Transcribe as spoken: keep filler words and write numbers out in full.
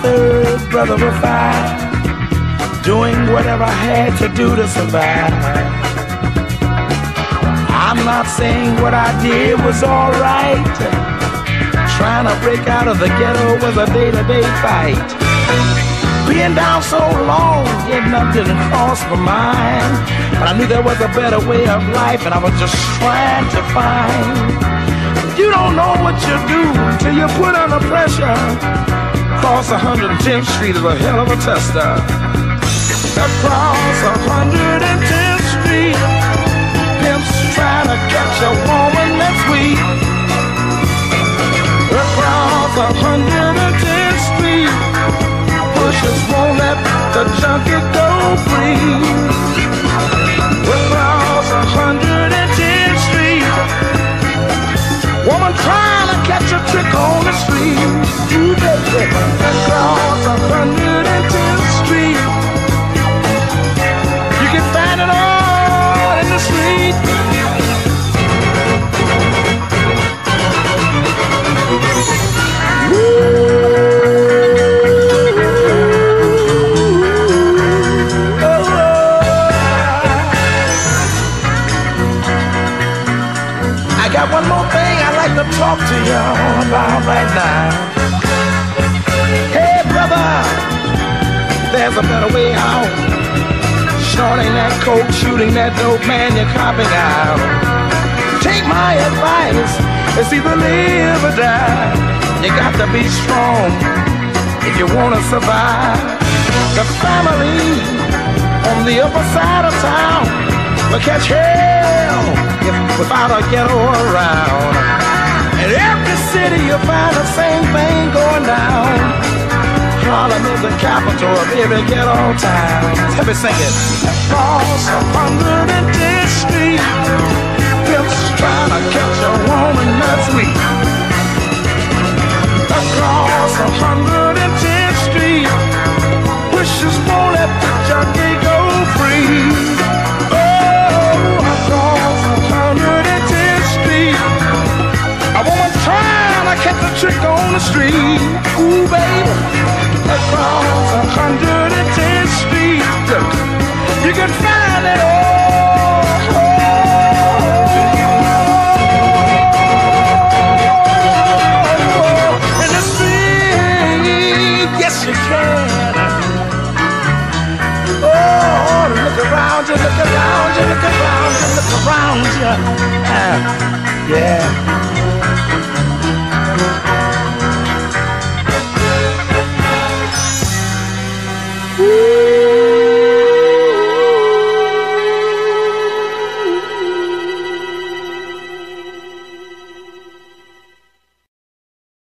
third brother was five, doing whatever I had to do to survive. I'm not saying what I did was alright. Trying to break out of the ghetto was a day-to-day fight. Being down so long, getting up didn't cross my mind. But I knew there was a better way of life, and I was just trying to find. You don't know what you do till you put under pressure. Across one hundred tenth Street is a hell of a tester. Across one hundred tenth Street, pimps trying to catch a woman that's weak. Across one hundred tenth Street, pushers won't let the junkie go free. Across one hundred tenth Street, woman trying to catch a trick on the street. Ooh, baby. Across one hundred tenth Street, you can find it all in the street. One more thing I'd like to talk to y'all about right now. Hey brother, there's a better way out. Shorting that coke, shooting that dope, man, you're copping out. Take my advice, it's either live or die. You got to be strong if you want to survive. The family on the upper side of town will catch hell if without a ghetto around. In every city you'll find the same thing going down. Harlem is the capital of every ghetto town. Let me sing it. Across one hundred tenth Street, pimps trying to catch a woman that's weak. Across one hundred tenth Street, wishes won't let the junkie go free. A woman trying to catch a trick on the street. Ooh, baby. Across one hundred tenth Street, look, you can find it all. In the street, yes you can. Oh, look around you, look around you, look around you, look around you. Uh, yeah.